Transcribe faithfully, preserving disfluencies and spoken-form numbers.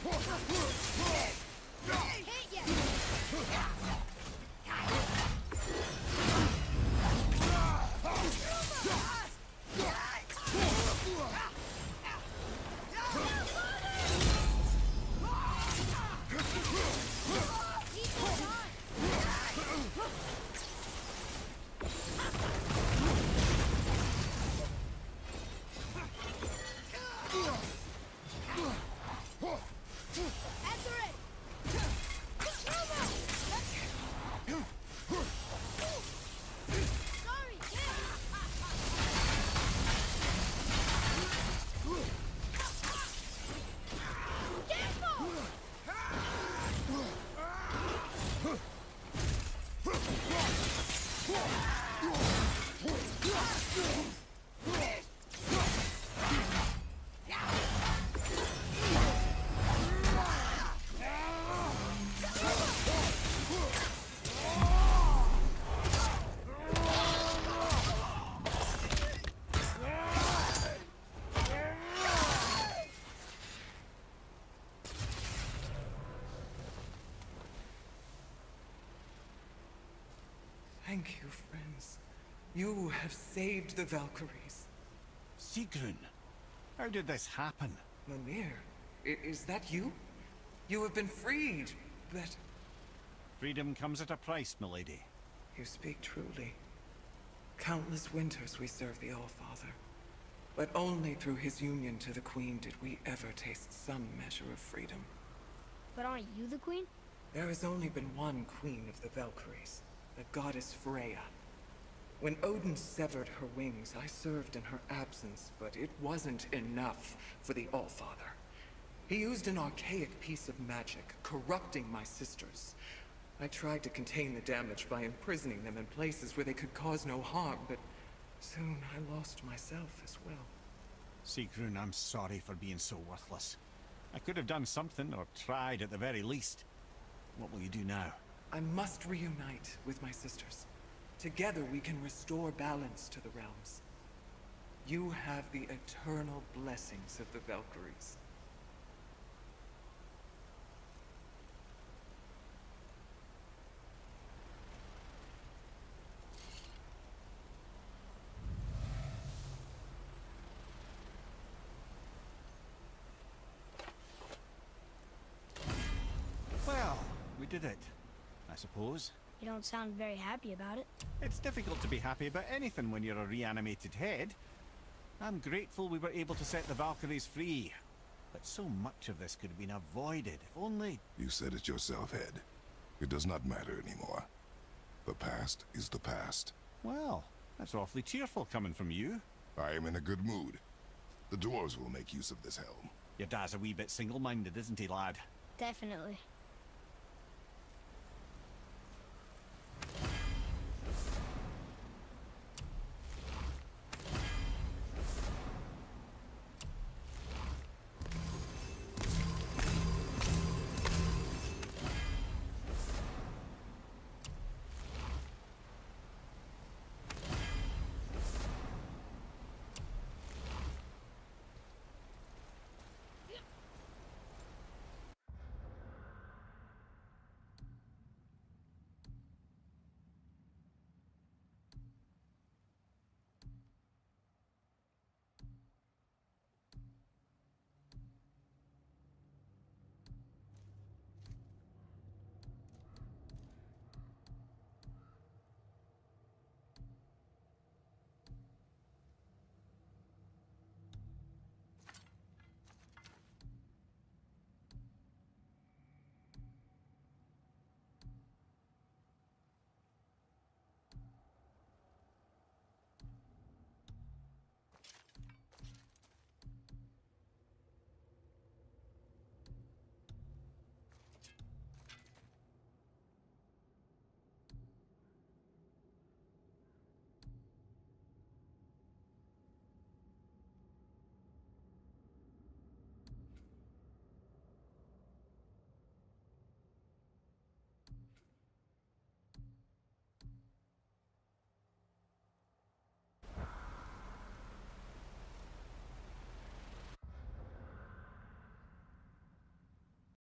Thank you, friends. You have saved the Valkyries. Sigrun, how did this happen? Mimir, i is that you? You have been freed, but... Freedom comes at a price, milady. You speak truly. Countless winters we served the All-Father. But only through his union to the Queen did we ever taste some measure of freedom. But aren't you the Queen? There has only been one Queen of the Valkyries, the goddess Freya. When Odin severed her wings, I served in her absence, but it wasn't enough for the All-Father. He used an archaic piece of magic, corrupting my sisters. I tried to contain the damage by imprisoning them in places where they could cause no harm, but soon I lost myself as well. Sigrun, I'm sorry for being so worthless. I could have done something, or tried at the very least. What will you do now? I must reunite with my sisters. Together we can restore balance to the realms. You have the eternal blessings of the Valkyries. Well, we did it, I suppose. You don't sound very happy about it. It's difficult to be happy about anything when you're a reanimated head. I'm grateful we were able to set the Valkyries free. But so much of this could have been avoided, if only... You said it yourself, Head. It does not matter anymore. The past is the past. Well, that's awfully cheerful coming from you. I am in a good mood. The dwarves will make use of this helm. Your dad's a wee bit single-minded, isn't he, lad? Definitely.